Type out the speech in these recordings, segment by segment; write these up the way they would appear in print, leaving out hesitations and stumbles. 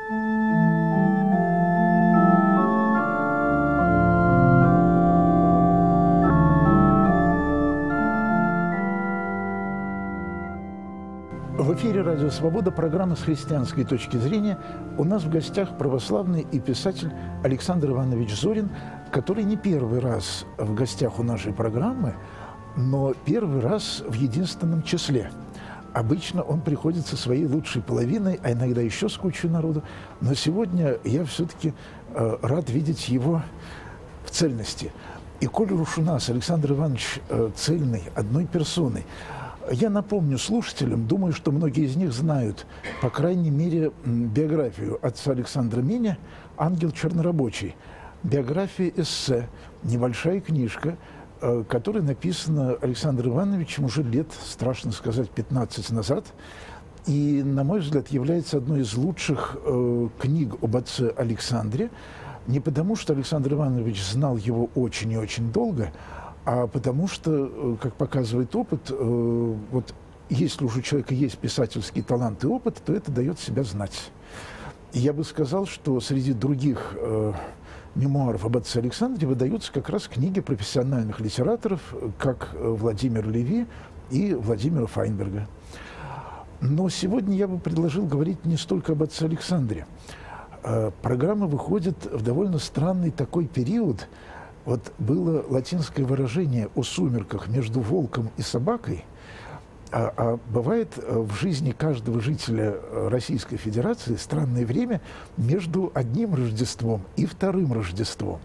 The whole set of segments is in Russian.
В эфире «Радио Свобода», программа «С христианской точки зрения». У нас в гостях православный и писатель Александр Иванович Зорин, который не первый раз в гостях у нашей программы, но первый раз в единственном числе. Обычно он приходит со своей лучшей половиной, а иногда еще с кучей народу. Но сегодня я все-таки рад видеть его в цельности. И коль уж у нас Александр Иванович цельный, одной персоной, я напомню слушателям, думаю, что многие из них знают, по крайней мере, биографию отца Александра Меня «Ангел чернорабочий». Биография-эссе, небольшая книжка, которая написана Александром Ивановичем уже лет, страшно сказать, 15 назад. И, на мой взгляд, является одной из лучших книг об отце Александре. Не потому, что Александр Иванович знал его очень и очень долго, а потому что, как показывает опыт, вот если уже у человека есть писательский талант и опыт, то это дает себя знать. И я бы сказал, что среди других мемуаров об отце Александре выдаются как раз книги профессиональных литераторов, как Владимир Леви и Владимира Файнберга. Но сегодня я бы предложил говорить не столько об отце Александре. Программа выходит в довольно странный такой период. Вот было латинское выражение о сумерках между волком и собакой, а бывает в жизни каждого жителя Российской Федерации странное время между одним Рождеством и вторым Рождеством.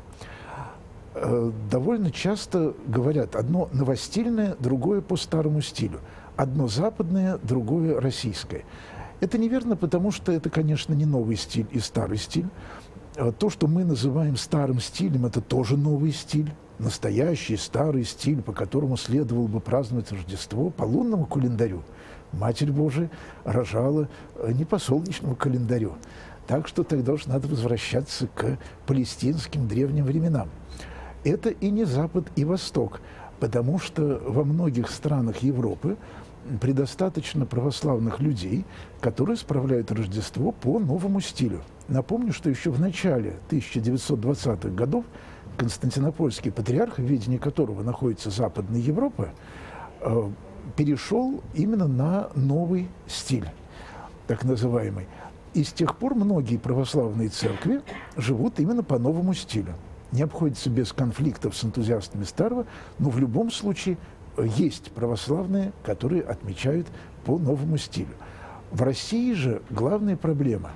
Довольно часто говорят одно новостильное, другое по старому стилю, одно западное, другое российское. Это неверно, потому что это, конечно, не новый стиль и старый стиль. То, что мы называем старым стилем, это тоже новый стиль, настоящий старый стиль, по которому следовало бы праздновать Рождество по лунному календарю. Матерь Божия рожала не по солнечному календарю. Так что тогда уж надо возвращаться к палестинским древним временам. Это и не Запад, и Восток, потому что во многих странах Европы предостаточно православных людей, которые справляют Рождество по новому стилю. Напомню, что еще в начале 1920-х годов Константинопольский патриарх, в ведении которого находится Западная Европа, перешел именно на новый стиль, так называемый. И с тех пор многие православные церкви живут именно по новому стилю. Не обходится без конфликтов с энтузиастами старого, но в любом случае есть православные, которые отмечают по новому стилю. В России же главная проблема,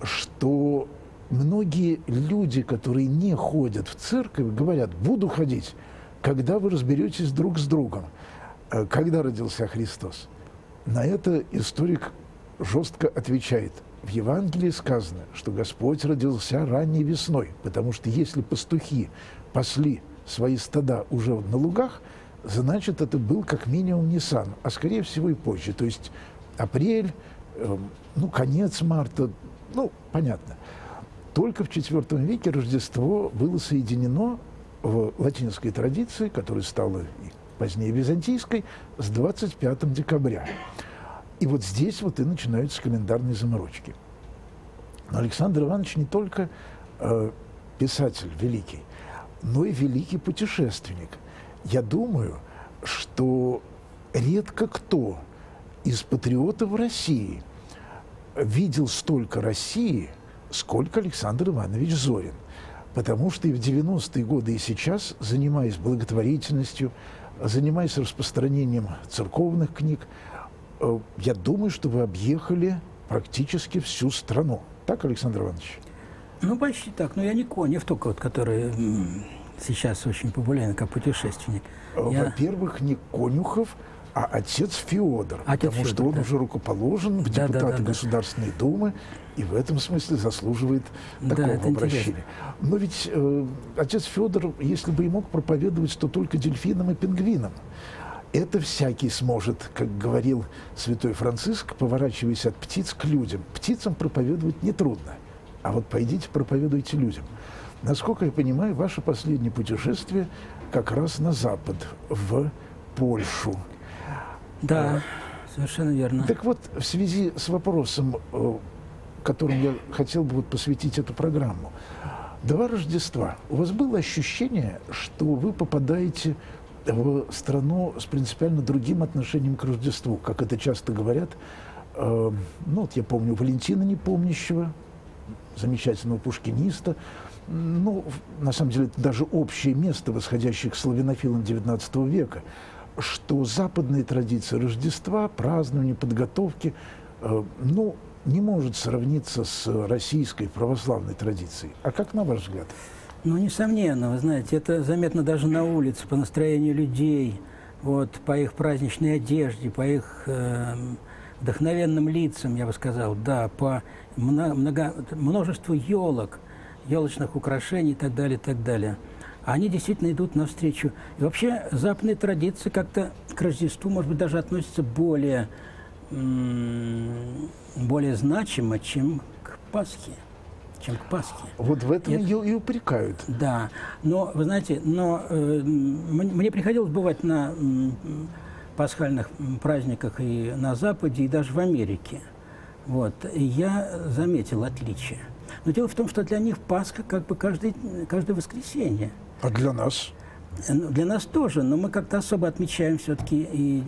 что многие люди, которые не ходят в церковь, говорят: буду ходить, когда вы разберетесь друг с другом, когда родился Христос. На это историк жестко отвечает: в Евангелии сказано, что Господь родился ранней весной, потому что если пастухи пасли свои стада уже на лугах, значит, это был как минимум Нисан, а скорее всего и позже. То есть апрель, ну, конец марта, ну, понятно. Только в IV веке Рождество было соединено в латинской традиции, которая стала позднее византийской, с 25 декабря. И вот здесь вот и начинаются календарные заморочки. Но Александр Иванович не только писатель великий, но и великий путешественник. Я думаю, что редко кто из патриотов России видел столько России, сколько Александр Иванович Зорин. Потому что и в 90-е годы, и сейчас, занимаясь благотворительностью, занимаясь распространением церковных книг, я думаю, что вы объехали практически всю страну. Так, Александр Иванович? Ну, почти так. Но я не Конев только, вот, который сейчас очень популярен как путешественник. Во-первых, не Конюхов, а отец Феодор. Потому что он уже рукоположен в депутаты Государственной Думы, и в этом смысле заслуживает такого обращения. Но ведь отец Феодор, если бы и мог проповедовать, то только дельфинам и пингвинам. Это всякий сможет, как говорил святой Франциск, поворачиваясь от птиц к людям. Птицам проповедовать нетрудно, а вот пойдите проповедуйте людям. Насколько я понимаю, ваше последнее путешествие как раз на запад, в Польшу. Да, совершенно верно. Так вот, в связи с вопросом, которым я хотел бы вот посвятить эту программу. Два Рождества. У вас было ощущение, что вы попадаете в страну с принципиально другим отношением к Рождеству, как это часто говорят. Ну, вот я помню Валентина Непомнящего, замечательного пушкиниста. Ну, на самом деле, это даже общее место восходящих к славянофилам XIX века, что западные традиции Рождества, празднования, подготовки, ну, не может сравниться с российской православной традицией. А как на ваш взгляд? Ну, несомненно, вы знаете, это заметно даже на улице, по настроению людей, вот, по их праздничной одежде, по их вдохновенным лицам, я бы сказал, да, по множеству елок, елочных украшений и так далее, и так далее. Они действительно идут навстречу. И вообще западные традиции как-то к Рождеству, может быть, даже относятся более значимо, чем к Пасхе. Вот в этом ее и упрекают. Да, но, вы знаете, мне приходилось бывать на пасхальных праздниках и на Западе, и даже в Америке. Вот, и я заметил отличие. Но дело в том, что для них Пасха как бы каждое воскресенье. А для нас? Для нас тоже, но мы как-то особо отмечаем все-таки и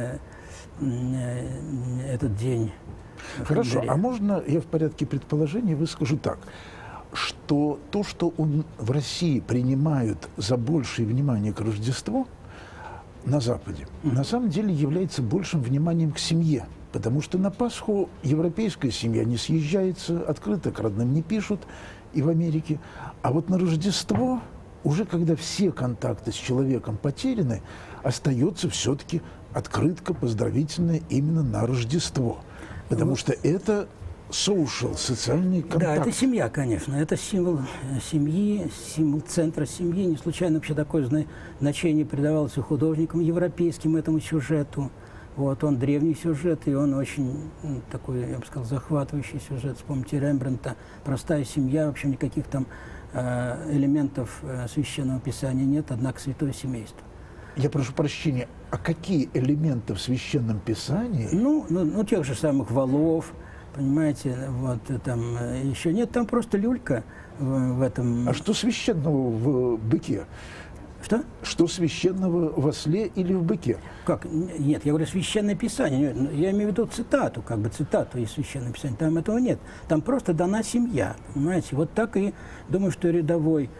этот день. Хорошо, а можно я в порядке предположений выскажу так, что то, что в России принимают за большее внимание к Рождеству на Западе, на самом деле является большим вниманием к семье. Потому что на Пасху европейская семья не съезжается, открыто к родным не пишут, и в Америке. А вот на Рождество, уже когда все контакты с человеком потеряны, остается все-таки открытка поздравительная именно на Рождество. Потому что это social, социальный контакт. Да, это семья, конечно. Это символ семьи, символ центра семьи. Не случайно вообще такое значение придавалось и художникам европейским этому сюжету. Вот, он древний сюжет, и он очень такой, я бы сказал, захватывающий сюжет. Вспомните Рембрандта, простая семья, в общем, никаких там элементов священного писания нет, однако святое семейство. Я прошу прощения, а какие элементы в священном писании? Ну, тех же самых валов, понимаете, вот там еще нет, там просто люлька в этом. А что священного в быке? Что? Что священного в осле или в быке? Как? Нет, я говорю священное писание. Я имею в виду цитату, как бы цитату из священного писания. Там этого нет. Там просто дана семья, понимаете? Вот так и думаю, что рядовой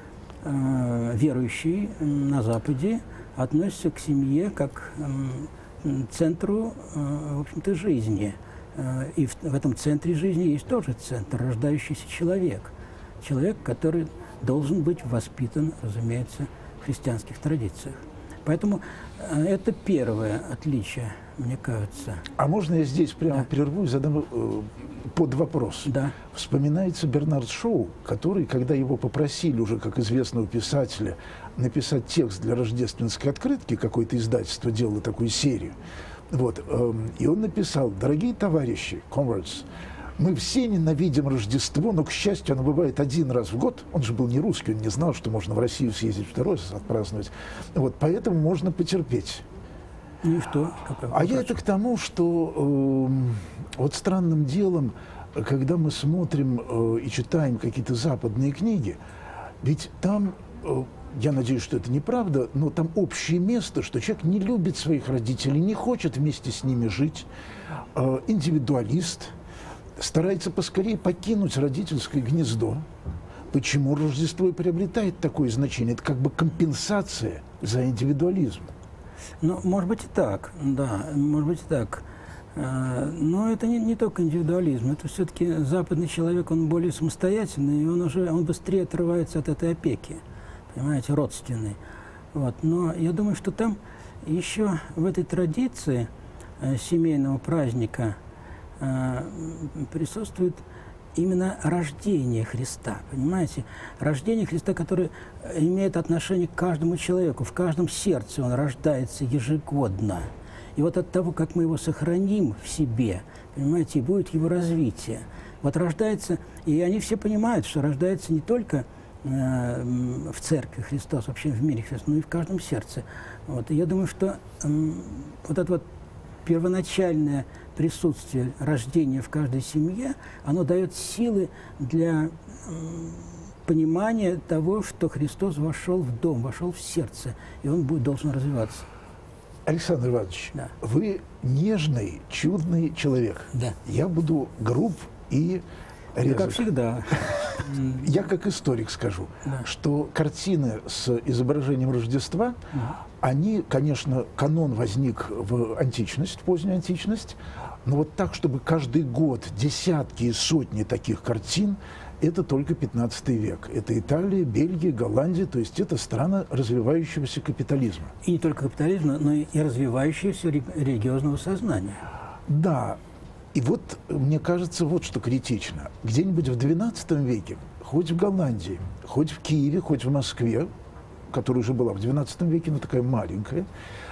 верующий на Западе относится к семье как к центру, в общем-то, жизни. И в этом центре жизни есть тоже центр, рождающийся человек. Человек, который должен быть воспитан, разумеется, в христианских традициях. Поэтому это первое отличие, мне кажется. А можно я здесь прямо прерву и задам под вопрос? Да. Вспоминается Бернард Шоу, который, когда его попросили уже, как известного писателя, написать текст для рождественской открытки, какое-то издательство делало такую серию, вот, и он написал: «Дорогие товарищи, comrades, мы все ненавидим Рождество, но, к счастью, оно бывает один раз в год». Он же был не русский, он не знал, что можно в Россию съездить второй раз отпраздновать. Вот, поэтому можно потерпеть. Ну и что? А я это к тому, что вот странным делом, когда мы смотрим и читаем какие-то западные книги, ведь там, я надеюсь, что это неправда, но там общее место, что человек не любит своих родителей, не хочет вместе с ними жить, индивидуалист, старается поскорее покинуть родительское гнездо. Почему Рождество и приобретает такое значение? Это как бы компенсация за индивидуализм. Ну, может быть и так, да, может быть и так. Но это не только индивидуализм, это все-таки западный человек, он более самостоятельный, и он быстрее отрывается от этой опеки, понимаете, родственной. Вот. Но я думаю, что там еще в этой традиции семейного праздника присутствует именно рождение Христа, понимаете? Рождение Христа, которое имеет отношение к каждому человеку, в каждом сердце он рождается ежегодно. И вот от того, как мы его сохраним в себе, понимаете, и будет его развитие. Вот рождается, и они все понимают, что рождается не только в Церкви Христос, вообще в мире Христос, но и в каждом сердце. Вот. И я думаю, что вот это вот первоначальное присутствие рождения в каждой семье, оно дает силы для понимания того, что Христос вошел в дом, вошел в сердце, и он должен развиваться. Александр Иванович, Да. вы нежный, чудный человек. Да. Я буду груб и резок. Как всегда. Я как историк скажу, Да. что картины с изображением Рождества, они, конечно, канон возник в античность, в позднюю античность, но вот так, чтобы каждый год десятки и сотни таких картин, это только 15 век. Это Италия, Бельгия, Голландия, то есть это страна развивающегося капитализма. И не только капитализма, но и развивающегося религиозного сознания. Да, и вот мне кажется, вот что критично. Где-нибудь в XII веке, хоть в Голландии, хоть в Киеве, хоть в Москве, которая уже была в XII веке, но такая маленькая,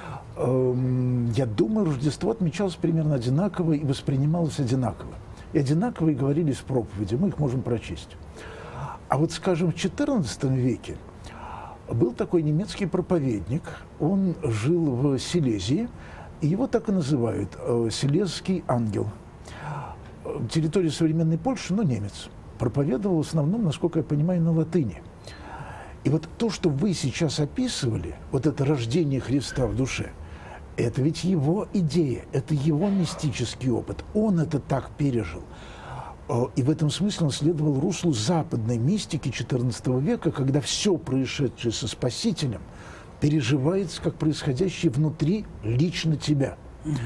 я думаю, Рождество отмечалось примерно одинаково и воспринималось одинаково. И одинаково и говорились в проповеди, мы их можем прочесть. А вот, скажем, в XIV веке был такой немецкий проповедник, он жил в Силезии, и его так и называют «Силезский ангел». Территория современной Польши, но немец. Проповедовал в основном, насколько я понимаю, на латыни. И вот то, что вы сейчас описывали, вот это рождение Христа в душе, это ведь его идея, это его мистический опыт. Он это так пережил. И в этом смысле он следовал руслу западной мистики XIV века, когда все происшедшее со Спасителем переживается как происходящее внутри лично тебя.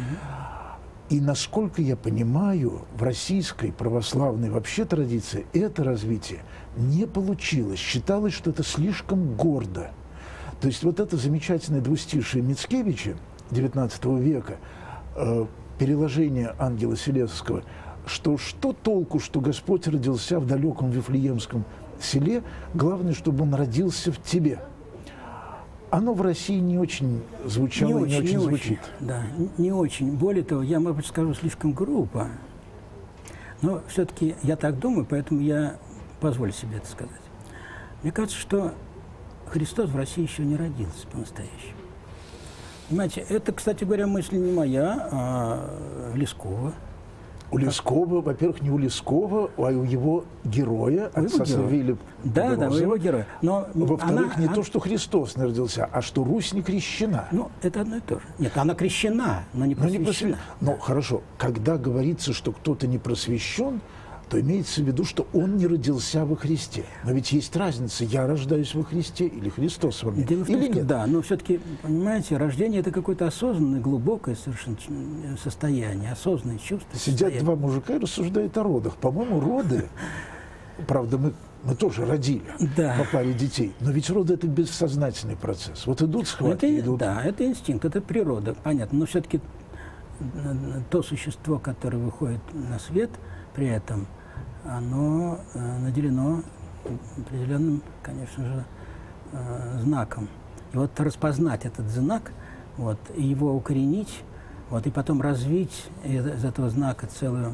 И насколько я понимаю, в российской православной вообще традиции это развитие не получилось. Считалось, что это слишком гордо. То есть вот это замечательное двустишие Мицкевича XIX века, переложение ангела Селезского, что толку, что Господь родился в далеком Вифлеемском селе, главное, чтобы он родился в тебе. Оно в России не очень звучало, не очень звучит. Да, не очень. Более того, я, может быть, скажу слишком грубо, но все-таки я так думаю, поэтому я позволю себе это сказать. Мне кажется, что Христос в России еще не родился по-настоящему. Понимаете, это, кстати говоря, мысль не моя, а Лескова. У Лескова, во-первых, не у Лескова, а у его героя, отца Савелия Да, у его героя. Но во-вторых, не то, что Христос не родился, а что Русь не крещена. Ну, это одно и то же. Нет, она крещена, но не просвещена. Но хорошо, когда говорится, что кто-то не просвещен, то имеется в виду, что он не родился во Христе. Но ведь есть разница, я рождаюсь во Христе или Христос во мне. Дело в том, или что нет? да, но все-таки, понимаете, рождение – это какое-то осознанное, глубокое совершенно состояние, осознанное чувство. Сидят два мужика и рассуждают о родах. По-моему, роды, правда, мы тоже родили по паре детей, но ведь роды – это бессознательный процесс. Вот идут схватки, идут… Да, это инстинкт, это природа, понятно. Но все-таки то существо, которое выходит на свет при этом, оно наделено определенным, конечно же, знаком. И вот распознать этот знак, вот, и его укоренить, вот, и потом развить из этого знака целую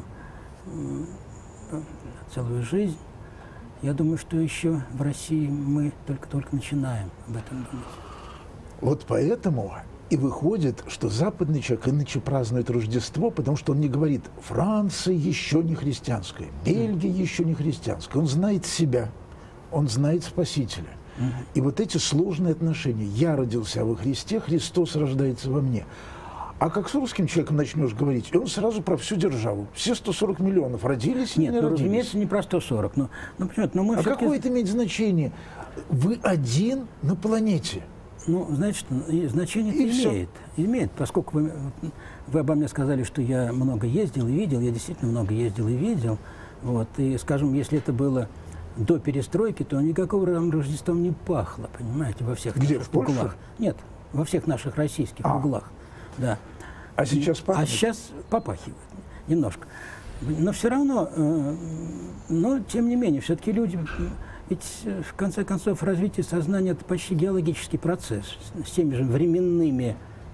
жизнь, я думаю, что еще в России мы только начинаем об этом думать. Вот поэтому и выходит, что западный человек иначе празднует Рождество, потому что он не говорит: Франция еще не христианская, Бельгия еще не христианская. Он знает себя, он знает Спасителя. И вот эти сложные отношения. Я родился во Христе, Христос рождается во мне. А как с русским человеком начнешь говорить, и он сразу про всю державу. Все 140 миллионов родились и не родились. Нет, разумеется, не про 140. Но мы а какое это имеет значение? Вы один на планете. Ну, значит, значение это имеет, поскольку вы обо мне сказали, что я много ездил и видел, я действительно много ездил и видел, вот, и, скажем, если это было до перестройки, то никакого Рождеством не пахло, понимаете, во всех наших углах. Нет, во всех наших российских углах, да. А сейчас пахнет? А сейчас попахивает немножко. Но все равно, но тем не менее, все-таки люди... Ведь, в конце концов, развитие сознания – это почти геологический процесс с теми же временными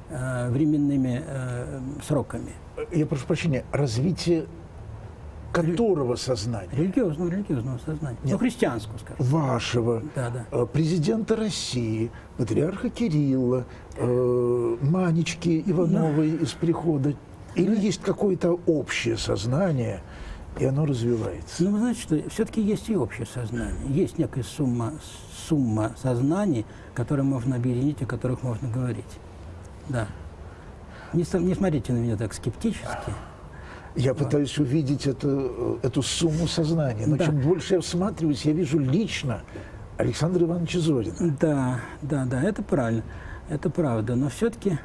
сроками. Я прошу прощения, развитие которого сознания? Религиозного сознания. Нет, ну, христианского, скажем. Вашего, президента России, патриарха Кирилла, Манечки Ивановой из прихода. Или есть какое-то общее сознание, и оно развивается? Ну, вы знаете, что все-таки есть и общее сознание. Есть некая сумма сознаний, которые можно объединить, о которых можно говорить. Да. Не смотрите на меня так скептически. Я пытаюсь увидеть эту сумму сознания, но Да. чем больше я всматриваюсь, я вижу лично Александра Ивановича Зорина. Да, это правильно, это правда. Но все-таки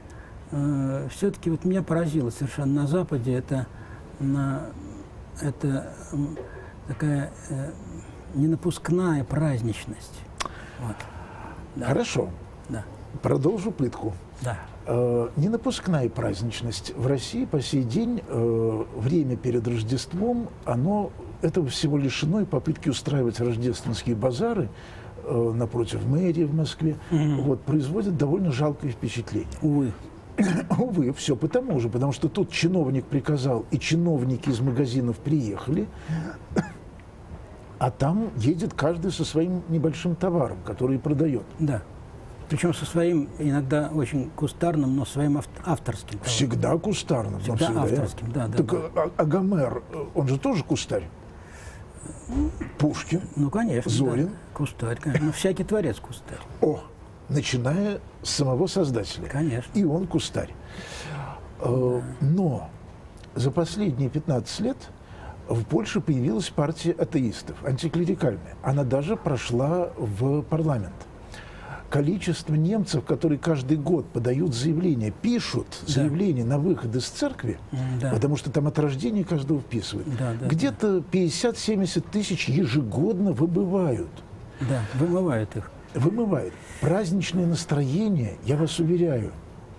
вот меня поразило совершенно на Западе это такая ненапускная праздничность. Вот. Да. Хорошо, Да. продолжу пытку. Да. Ненапускная праздничность в России по сей день, время перед Рождеством, этого всего лишено, и попытки устраивать рождественские базары напротив мэрии в Москве производят довольно жалкое впечатление. Увы. Увы, все потому что тут чиновник приказал, и чиновники из магазинов приехали, а там едет каждый со своим небольшим товаром, который продает. Да. Причем со своим, иногда очень кустарным, но своим авторским. Всегда кустарным. Всегда авторским, да. Так а Гомер, он же тоже кустарь? Пушкин? Ну, конечно. Зорин? Да. Кустарь, конечно. Ну, всякий творец кустарь. Начиная с самого создателя. Конечно. И он кустарь. Но за последние 15 лет в Польше появилась партия атеистов, антиклерикальная. Она даже прошла в парламент. Количество немцев, которые каждый год подают заявления, пишут заявления на выход из церкви, потому что там от рождения каждого вписывают, где-то 50-70 тысяч ежегодно выбывают. Да, вымывают их. Вымывают. Праздничное настроение, я вас уверяю,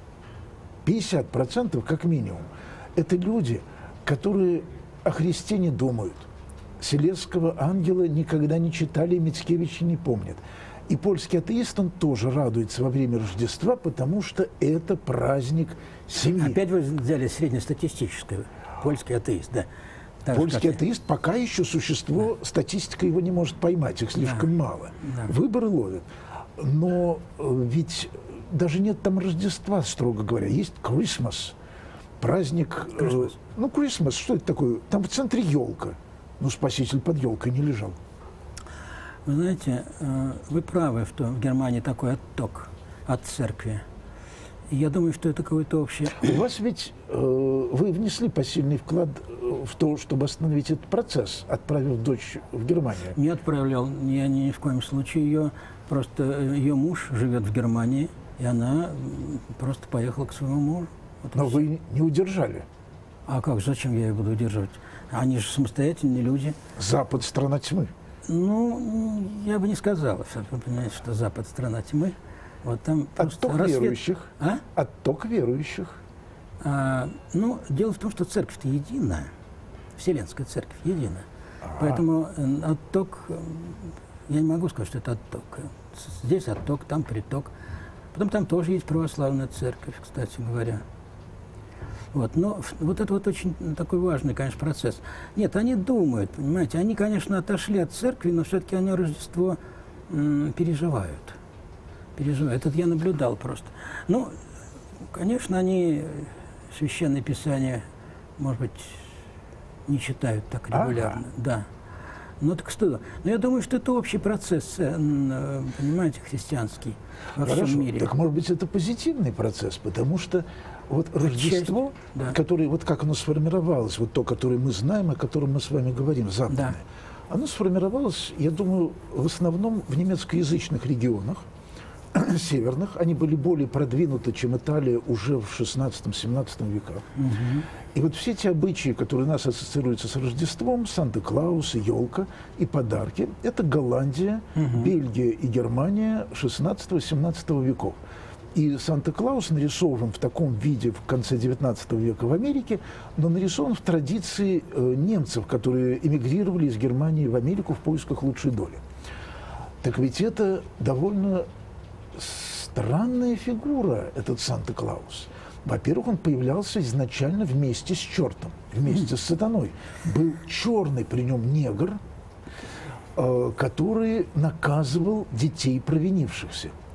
50% как минимум, это люди, которые о Христе не думают. Селезского ангела никогда не читали, Мицкевича не помнят. И польский атеист, он тоже радуется во время Рождества, потому что это праздник семьи. Опять вы взяли среднестатистическое. Польский атеист, да. Так польский атеист пока еще существо, статистика его не может поймать, их слишком мало. Выборы ловят. Но ведь даже нет там Рождества, строго говоря. Есть Christmas, праздник... Christmas, что это такое? Там в центре елка. Спаситель под елкой не лежал. Вы знаете, вы правы, что в Германии такой отток от церкви. И я думаю, что это какое-то общее... У вас ведь вы внесли посильный вклад в то, чтобы остановить этот процесс, отправив дочь в Германию. Не отправлял, я ни в коем случае ее. Просто ее муж живет в Германии, и она просто поехала к своему мужу. Вот. Но вы не удержали. А как? Зачем я ее буду удерживать? Они же самостоятельные люди. Запад – страна тьмы. Ну, я бы не сказал, что вы понимаете, что Запад – страна тьмы. Вот там отток верующих. Отток верующих. Дело в том, что церковь-то единая. Вселенская церковь единая. Поэтому отток, я не могу сказать, что это отток. Здесь отток, там приток. Потом там тоже есть православная церковь, кстати говоря. Но вот это вот очень такой важный, конечно, процесс. Нет, они думают, понимаете, они, конечно, отошли от церкви, но все-таки они Рождество переживают. Это я наблюдал просто. Конечно, они Священное Писание, может быть, не читают так регулярно. Да. Так что? Но я думаю, что это общий процесс, понимаете, христианский во всем мире. Так, может быть, это позитивный процесс, потому что вот Рождество, которое, вот как оно сформировалось, вот то, которое мы знаем, о котором мы с вами говорим, западное, оно сформировалось, я думаю, в основном в немецкоязычных регионах, северных. Они были более продвинуты, чем Италия уже в 16-17 веках. И вот все эти обычаи, которые у нас ассоциируются с Рождеством, Санта-Клаус, елка и подарки, это Голландия, Бельгия и Германия 16-17 веков. И Санта-Клаус нарисован в таком виде в конце 19 века в Америке, но нарисован в традиции немцев, которые эмигрировали из Германии в Америку в поисках лучшей доли. Так ведь это довольно странная фигура, этот Санта-Клаус. Во-первых, он появлялся изначально вместе с чертом, вместе с сатаной. Был черный при нем негр, который наказывал детей провинившихся.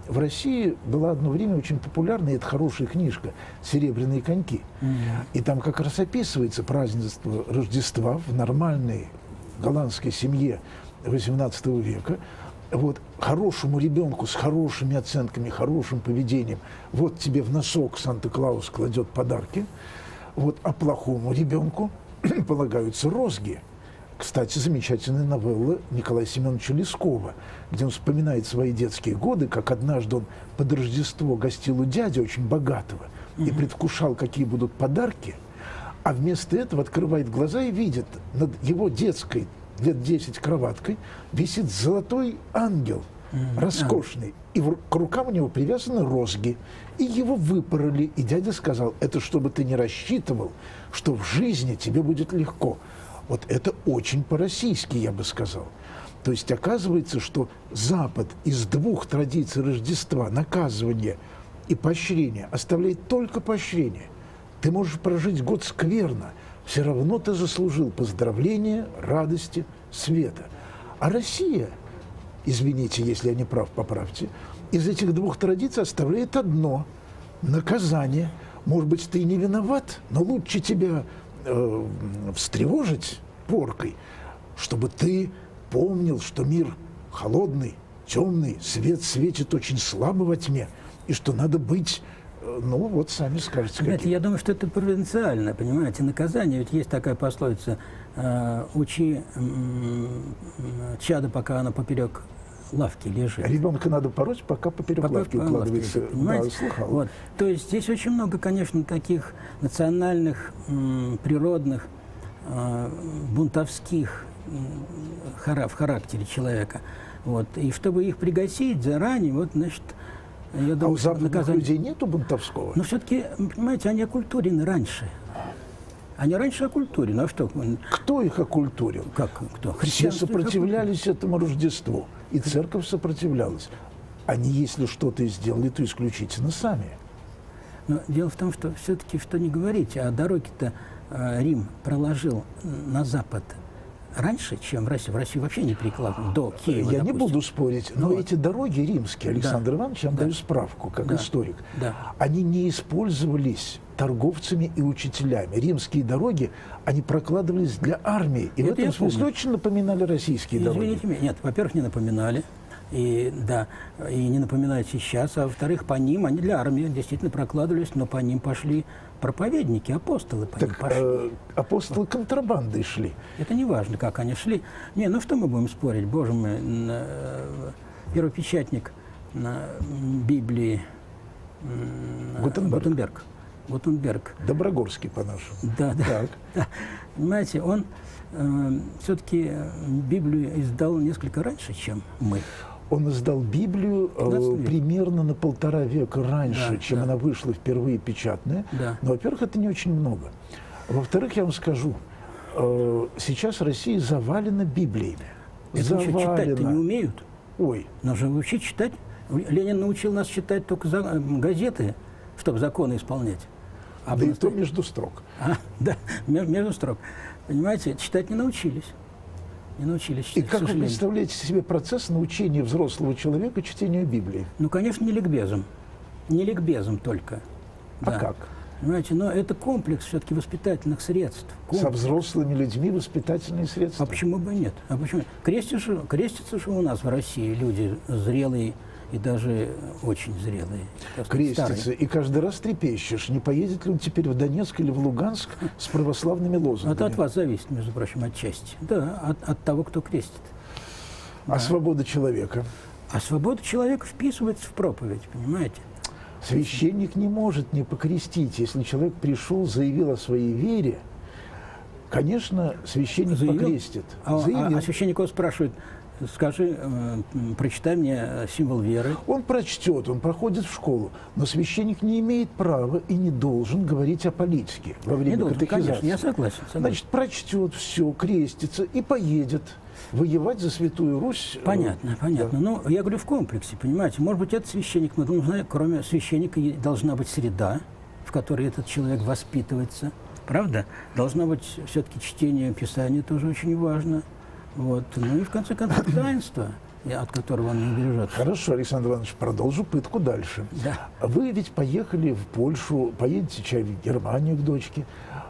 в России была одно время очень популярна, и это хорошая книжка «Серебряные коньки». И там как раз описывается празднество Рождества в нормальной голландской семье XVIII века. Вот хорошему ребенку с хорошими оценками, хорошим поведением, вот тебе в носок Санта-Клаус кладет подарки, вот, а плохому ребенку полагаются розги. Кстати, замечательная новелла Николая Семеновича Лескова, где он вспоминает свои детские годы, как однажды он под Рождество гостил у дяди очень богатого и предвкушал, какие будут подарки, а вместо этого открывает глаза и видит над его детской лет 10 кроваткой висит золотой ангел, роскошный, и к рукам у него привязаны розги. И его выпороли, и дядя сказал: это чтобы ты не рассчитывал, что в жизни тебе будет легко. Вот это очень по-российски, я бы сказал. То есть оказывается, что Запад из двух традиций Рождества, наказывания и поощрения, оставляет только поощрение. Ты можешь прожить год скверно, все равно ты заслужил поздравления, радости, света. А Россия, извините, если я не прав, поправьте, из этих двух традиций оставляет одно – наказание. Может быть, ты и не виноват, но лучше тебя встревожить поркой, чтобы ты помнил, что мир холодный, темный, свет светит очень слабо во тьме, и что надо быть... Ну, вот сами скажете. Знаете, я думаю, что это провинциально, понимаете, наказание. Ведь есть такая пословица: учи чадо, пока оно поперек лавки лежит. Ребенка надо пороть, пока поперек лавки укладывается. Понимаете? Да, слыхал. Вот. То есть здесь очень много, конечно, таких национальных, природных, бунтовских в характере человека. Вот. И чтобы их пригасить заранее, вот, значит... Я думаю, а у западных людей нету бунтовского? Но все-таки, понимаете, они оккультурены раньше. Они раньше оккультурены. А что? Кто их оккультурил? Как кто? Все сопротивлялись этому Рождеству. И церковь сопротивлялась. Они, если что-то и сделали, то исключительно сами. Но дело в том, что все-таки, что не говорите, а дороги-то Рим проложил на запад раньше, чем в России. В России вообще не прикладывал до Киева. Я не буду спорить, но вот эти дороги римские, Александр Иванович, я вам даю справку, как историк, они не использовались торговцами и учителями. Римские дороги, они прокладывались для армии. И в этом смысле очень напоминали российские дороги. Извините меня, нет, во-первых, не напоминали. И, да, и не напоминают сейчас, а во-вторых, по ним, они для армии действительно прокладывались, но по ним пошли проповедники, апостолы по ним пошли. Апостолы контрабандой шли. Это не важно, как они шли. Не, ну что мы будем спорить, боже мой, первопечатник на Библии Гутенберг. Доброгорский по-нашему. Да. Понимаете, он все-таки Библию издал несколько раньше, чем мы. Он издал Библию примерно на 1,5 века раньше, чем она вышла впервые печатная. Но, во-первых, это не очень много. Во-вторых, я вам скажу, сейчас Россия завалена Библиями. Это читать-то не умеют. Ой. Нужно вообще читать. Ленин научил нас читать только газеты, чтобы законы исполнять. Да и то между строк. Да, между строк. Понимаете, читать не научились. Не научились читать. И как вы представляете себе процесс научения взрослого человека чтению Библии? Ну, конечно, не ликбезом. Не ликбезом только. А как? Понимаете, но это комплекс все-таки воспитательных средств. Со взрослыми людьми воспитательные средства? А почему бы нет? А почему? Крестятся же у нас в России люди зрелые и даже очень зрелые. Крестятся. И каждый раз трепещешь, не поедет ли он теперь в Донецк или в Луганск с православными лозунгами. Это от вас зависит, между прочим, отчасти. Да, от того, кто крестит. А свобода человека? А свобода человека вписывается в проповедь, понимаете? Священник не может не покрестить. Если человек пришел, заявил о своей вере, конечно, священник покрестит. А священник его спрашивает: скажи, прочитай мне символ веры. Он прочтет, он проходит в школу, но священник не имеет права и не должен говорить о политике во время катехизации. Конечно, я согласен. Значит, прочтет все, крестится и поедет воевать за Святую Русь. Понятно. Да. Ну, я говорю в комплексе, понимаете. Может быть, этот священник, но кроме священника должна быть среда, в которой этот человек воспитывается. Правда? Должно быть все-таки чтение Писания тоже очень важно. Вот. Ну и в конце концов таинство. от которого он не убережется. Хорошо, Александр Иванович, продолжу пытку дальше. Да. Вы ведь поехали в Польшу, поедете чай в Германию к дочке.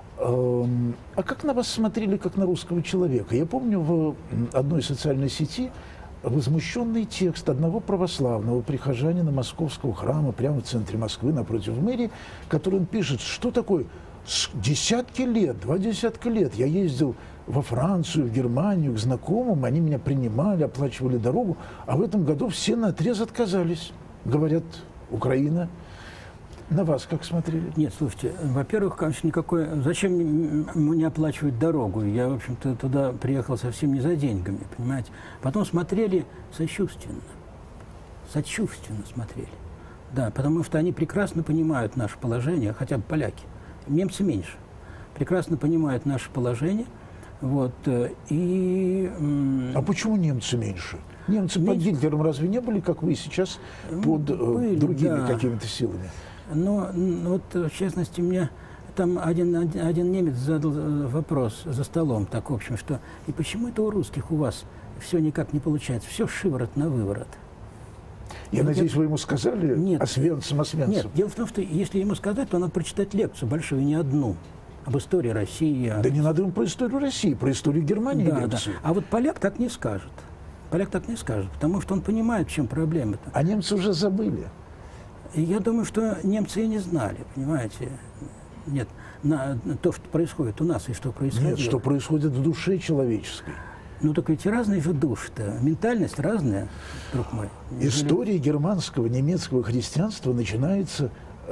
А как на вас смотрели, как на русского человека? Я помню в одной социальной сети возмущенный текст одного православного прихожанина Московского храма прямо в центре Москвы, напротив мэрии, который он пишет, что такое десятки лет, 20 лет я ездил во Францию, в Германию к знакомым, они меня принимали, оплачивали дорогу, а в этом году все наотрез отказались. Говорят, Украина. На вас как смотрели? Нет, слушайте, во-первых, конечно, никакой... Зачем ему не оплачивать дорогу? Я, в общем-то, туда приехал совсем не за деньгами, понимаете? Потом смотрели сочувственно. Сочувственно смотрели. Да, потому что они прекрасно понимают наше положение, хотя бы поляки. Немцы меньше. Прекрасно понимают наше положение. Вот, и... А почему немцы меньше? Немцы под Гитлером разве не были, как вы сейчас, под другими какими-то силами? Но вот, в частности, мне там один немец задал вопрос за столом, так, в общем, что и почему это у русских у вас все никак не получается, все шиворот на выворот? Я надеюсь, вы ему сказали нет, Освенцим? Нет, дело в том, что если ему сказать, то надо прочитать лекцию большую, не одну, об истории России. Да не надо ему про историю России, про историю Германии лекцию. Да. А вот поляк так не скажет. Поляк так не скажет, потому что он понимает, в чем проблема-то. А немцы уже забыли. И я думаю, что немцы и не знали, понимаете. Нет, то, что происходит у нас и что происходило. Нет, что происходит в душе человеческой. Ну, так ведь разные же души-то, ментальность разная, друг мой. История германского, немецкого христианства начинается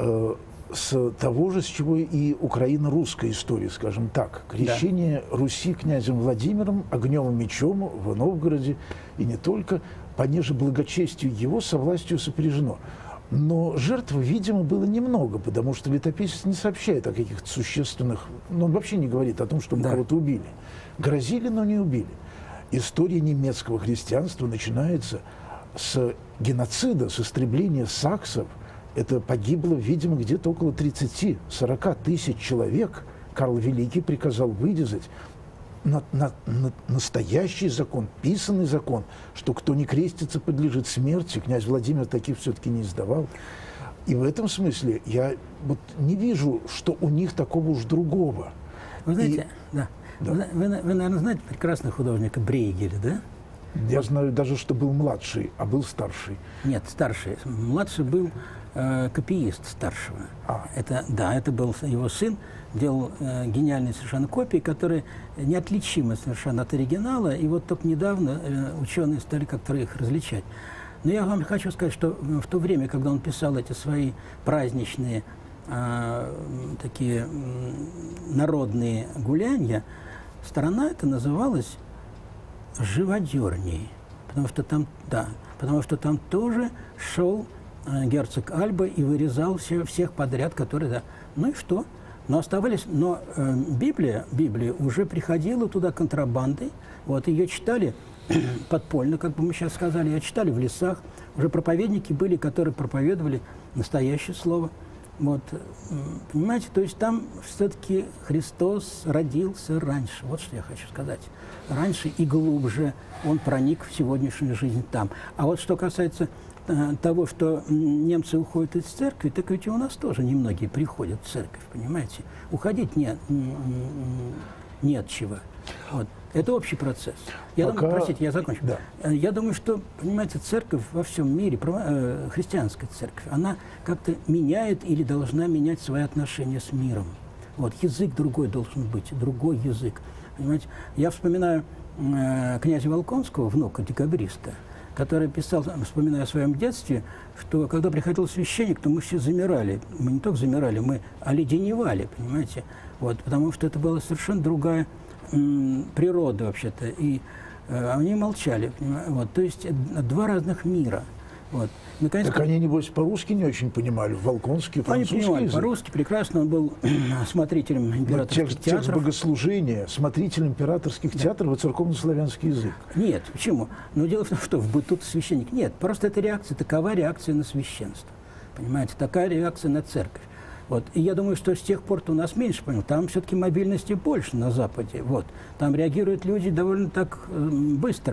с того же, с чего и Украина-русская история, скажем так. Крещение Руси князем Владимиром огнем и мечом в Новгороде, и не только, понеже благочестию его со властью сопряжено. Но жертв, видимо, было немного, потому что летописец не сообщает о каких-то существенных... Ну, он вообще не говорит о том, чтобы кого-то убили. Грозили, но не убили. История немецкого христианства начинается с геноцида, с истребления саксов. Это погибло, видимо, где-то около 30-40 тысяч человек. Карл Великий приказал вырезать на настоящий закон, писанный закон, что кто не крестится, подлежит смерти. Князь Владимир таких все-таки не издавал. И в этом смысле я вот не вижу, что у них такого уж другого. Вы знаете, вы, наверное, знаете прекрасного художника Брейгеля, да? Я знаю даже, что был младший, а был старший. Нет, старший. Младший был копиист старшего. Это был его сын, делал гениальные совершенно копии, которые неотличимы совершенно от оригинала, и вот только недавно ученые стали как-то их различать. Но я вам хочу сказать, что в то время, когда он писал эти свои праздничные такие народные гуляния, сторона эта называлась «Живодерней», потому что там тоже шел герцог Альба и вырезал всех подряд, которые... Ну и что? Но оставались... Но Библия уже приходила туда контрабандой. Вот, ее читали подпольно, как бы мы сейчас сказали, ее читали в лесах. Уже проповедники были, которые проповедовали настоящее слово. Вот, понимаете, то есть там все-таки Христос родился раньше. Вот что я хочу сказать. Раньше и глубже он проник в сегодняшнюю жизнь там. А вот что касается того, что немцы уходят из церкви, так ведь и у нас тоже немногие приходят в церковь, понимаете? Уходить не от чего. Вот. Это общий процесс. Простите, я закончу. Да. Я думаю, что, понимаете, церковь во всем мире, христианская церковь, она как-то меняет или должна менять свои отношения с миром. Вот, язык другой должен быть, другой язык. Понимаете? Я вспоминаю князя Волконского, внука декабриста, который писал, вспоминая о своем детстве, что когда приходил священник, то мы все замирали. Мы не только замирали, мы оледеневали, понимаете? Вот, потому что это была совершенно другая природа вообще-то. И они молчали. Вот, то есть два разных мира. Вот. Наконец, так они, небось, по-русски не очень понимали, волконский, французский язык. Они понимали по-русски прекрасно, он был смотрителем императорских театров. Текст богослужения, смотритель императорских театров и церковно-славянский язык. Нет, почему? Но дело в том, что в быту священник. Нет, просто это реакция, такова реакция на священство. Понимаете, такая реакция на церковь. Вот. И я думаю, что с тех пор-то у нас меньше, понял, там все-таки мобильности больше на Западе. Вот. Там реагируют люди довольно так быстро.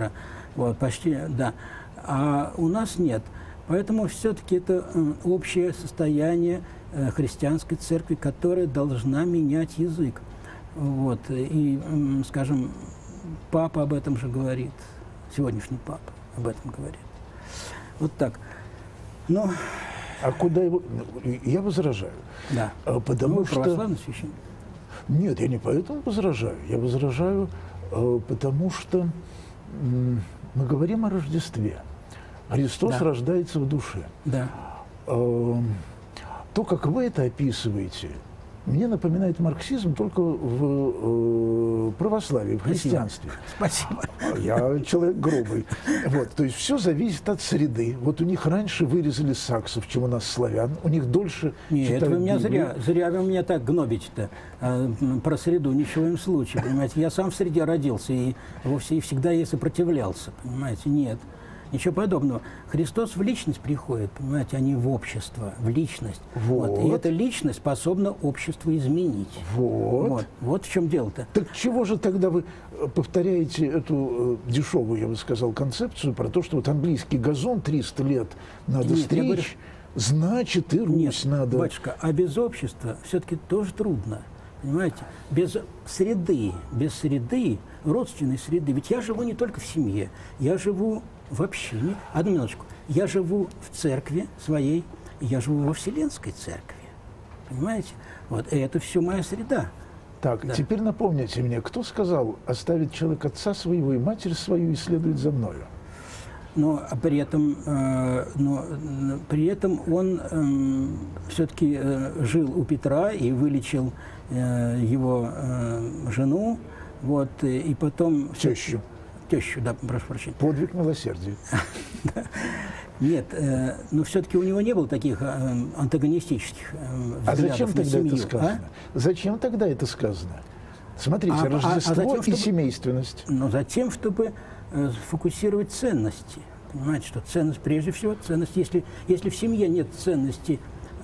Вот, почти, да. А у нас нет. Поэтому все-таки это общее состояние христианской церкви, которая должна менять язык. Вот. И, скажем, папа об этом же говорит, сегодняшний папа об этом говорит. Вот так. Но... А куда его... Я возражаю. Да. Потому что... православный священник. Нет, я не поэтому возражаю. Я возражаю, потому что мы говорим о Рождестве. Христос рождается в душе. Да. То, как вы это описываете, мне напоминает марксизм только в православии, в христианстве. Спасибо. Я человек грубый. Вот, то есть все зависит от среды. Вот у них раньше вырезали саксов, чем у нас славян. У них дольше Нет, читают вы меня Библию. зря вы меня так гнобите-то про среду, ни в коем случае, понимаете. Я сам в среде родился и вовсе и всегда ей сопротивлялся, понимаете. Нет. Ничего подобного. Христос в личность приходит, понимаете, а не в общество, в личность. Вот. И эта личность способна общество изменить. Вот в чем дело-то. Так чего же тогда вы повторяете эту дешевую, я бы сказал, концепцию про то, что вот английский газон 300 лет надо стричь, значит и Русь надо... Батюшка, а без общества все-таки тоже трудно. Понимаете? Без среды, родственной среды. Ведь я живу не только в семье, я живу в общине. Одну минуточку. Я живу в церкви своей, я живу во Вселенской церкви. Понимаете? Вот. И это все моя среда. Так, теперь напомните мне, кто сказал, оставит человек отца своего и матерь свою и следует за мною? Но при этом он все-таки жил у Петра и вылечил его жену, вот, и потом... Тещу. Тещу, да, прошу прощения. Подвиг милосердия. Нет, но все-таки у него не было таких антагонистических взглядов на зачем тогда семью. это сказано? Зачем тогда это сказано? Смотрите, Рождество и семейственность. Но затем, чтобы сфокусировать ценности. Понимаете, что ценность, прежде всего, ценность. Если в семье нет ценности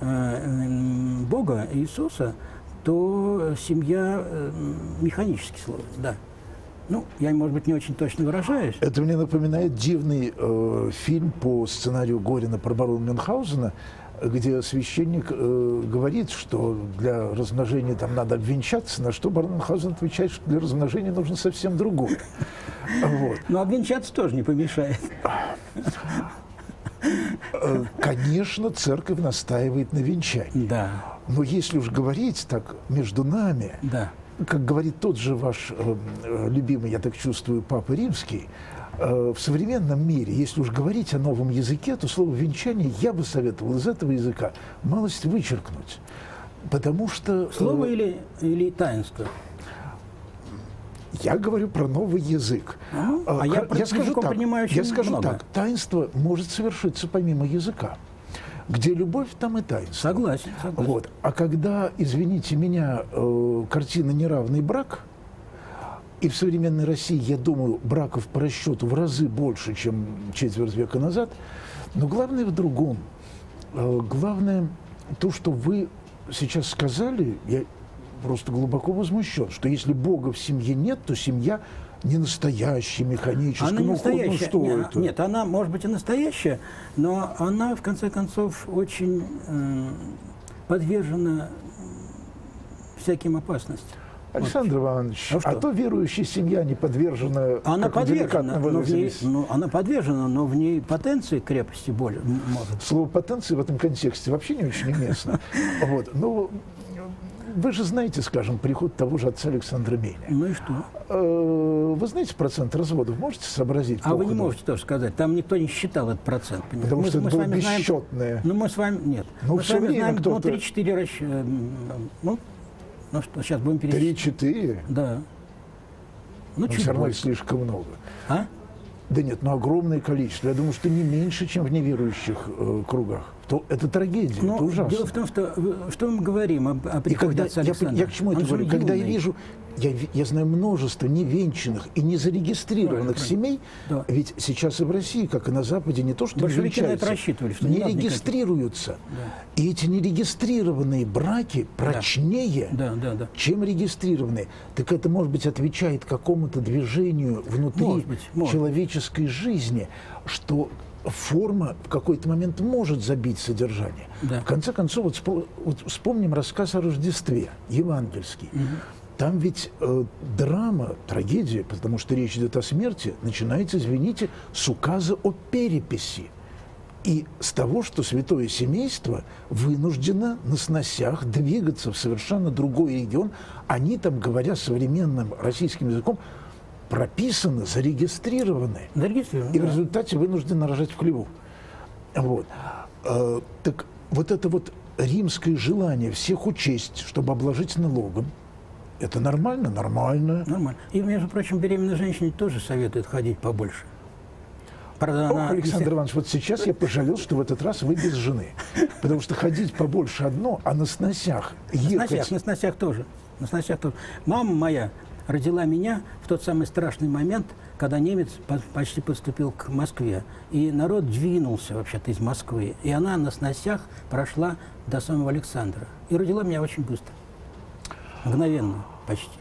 Бога, Иисуса, то семья механически сложна, да. Ну, я, может быть, не очень точно выражаюсь. Это мне напоминает дивный фильм по сценарию Горина про барона Мюнхгаузена, где священник говорит, что для размножения там надо обвенчаться, на что барон Мюнхгаузен отвечает, что для размножения нужно совсем другое. Вот. Но обвенчаться тоже не помешает. Конечно, церковь настаивает на венчании. Да. Но если уж говорить так между нами, как говорит тот же ваш любимый, я так чувствую, Папа Римский, в современном мире, если уж говорить о новом языке, то слово «венчание» я бы советовал из этого языка малость вычеркнуть. Потому что... Слово или таинство? Я говорю про новый язык. Я скажу так, таинство может совершиться помимо языка. Где любовь, там и таинство. Согласен. Вот. А когда, извините меня, картина «Неравный брак», и в современной России, я думаю, браков по расчету в разы больше, чем четверть века назад, но главное в другом. Главное то, что вы сейчас сказали, я просто глубоко возмущен, что если Бога в семье нет, то семья не настоящая, механическая. Она не настоящая. Что это? Нет, она может быть и настоящая, но она, в конце концов, очень подвержена всяким опасностям. Александр Иванович, а то верующая семья не подвержена, она подвержена, она подвержена, но в ней потенции крепости более может. Слово «потенция» в этом контексте вообще не очень уместно. Вот. Но вы же знаете, скажем, приход того же отца Александра Меня. Ну и что? Вы знаете процент разводов? Можете сообразить? А вы не можете тоже сказать. Там никто не считал этот процент. Потому что это было бесчетное. Ну, мы с вами... Нет. Ну, мы с вами знаем, 3-4 расчета. Ну что, сейчас будем перечислять. 3-4? Да. Ну, чуть все равно больше. Слишком много. А? Да нет, огромное количество. Я думаю, что не меньше, чем в неверующих кругах. то это трагедия, это ужасно. Дело в том, что мы говорим о и когда отца Александра. я к чему это говорю? Когда я вижу, я знаю множество невенчанных и незарегистрированных семей, да. Ведь сейчас и в России, как и на Западе, не то что большевики на это рассчитывали, что не регистрируются. Да. И эти нерегистрированные браки прочнее, чем регистрированные. Так это, может быть, отвечает какому-то движению внутри человеческой жизни, что форма в какой-то момент может забить содержание. Да. В конце концов, вот вспомним рассказ о Рождестве, евангельский. Угу. Там ведь драма, трагедия, потому что речь идет о смерти, начинается, извините, с указа о переписи. И с того, что святое семейство вынуждено на сносях двигаться в совершенно другой регион. Они там, говоря современным российским языком, прописаны, зарегистрированы. И в результате вынуждены рожать в хлеву. Вот. Так вот это вот римское желание всех учесть, чтобы обложить налогом, это нормально? Нормально. Нормально. И, между прочим, беременной женщине тоже советуют ходить побольше. Правда, Александр Иванович, вот сейчас я пожалел, что в этот раз вы без жены. Потому что ходить побольше одно, а на сносях ехать... На сносях тоже. На сносях тоже. Мама моя родила меня в тот самый страшный момент, когда немец почти подступил к Москве. И народ двинулся вообще-то из Москвы. И она на сносях прошла до самого Александра. И родила меня очень быстро. Мгновенно почти.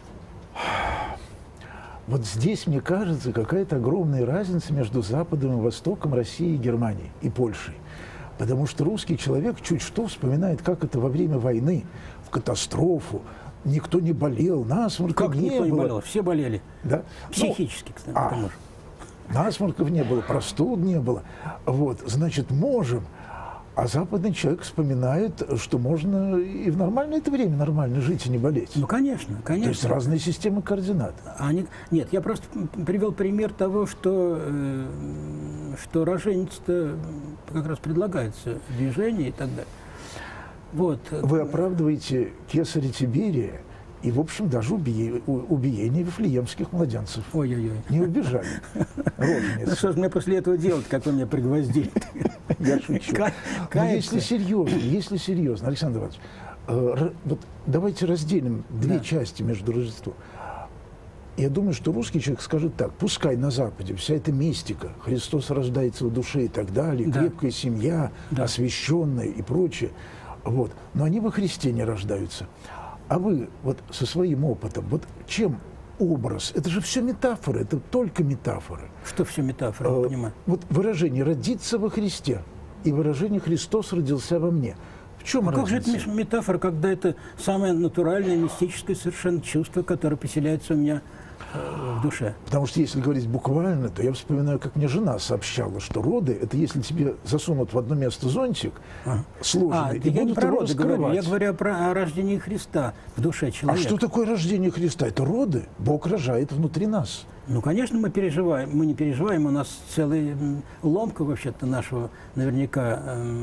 Вот здесь, мне кажется, какая-то огромная разница между Западом и Востоком, Россией, Германией и Польшей. Потому что русский человек чуть что вспоминает, как это во время войны, в катастрофу. Никто не болел, насморков не было. Никто не болел? Все болели. Да? Психически, кстати, потому что. Насморков не было, простуд не было. Вот, значит, можем. А западный человек вспоминает, что можно и в нормальное это время нормально жить и не болеть. Ну, конечно, конечно. То есть разные системы координат. Нет, я просто привел пример того, что роженица-то как раз предлагается движение и так далее. Вот. Вы оправдываете кесаря Тиберия и, в общем, даже убиение вифлеемских младенцев. Ой-ой-ой. Не убежали. Ну что ж мне после этого делать, как вы меня пригвоздили? Я шучу. Но если серьезно, Александр Иванович, вот давайте разделим две части между Рождеством. Я думаю, что русский человек скажет так: пускай на Западе вся эта мистика, Христос рождается в душе и так далее, крепкая семья, освященная и прочее, вот. Но они во Христе не рождаются. А вы вот со своим опытом, вот чем образ? Это же все метафоры, это только метафоры. Что все метафоры, я понимаю? Вот выражение «родиться во Христе» и выражение «Христос родился во мне». В чем разница? Как же это метафора, когда это самое натуральное, мистическое совершенно чувство, которое поселяется у меня в душе? Потому что если говорить буквально, то я вспоминаю, как мне жена сообщала, что роды – это если тебе засунут в одно место зонтик сложенный, и будут его раскрывать. Я говорю о рождении Христа в душе человека. А что такое рождение Христа? Это роды. Бог рожает внутри нас. Ну, конечно, мы переживаем. Мы не переживаем, у нас целая ломка вообще-то нашего, наверняка,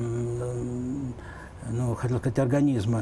хотел сказать, организма.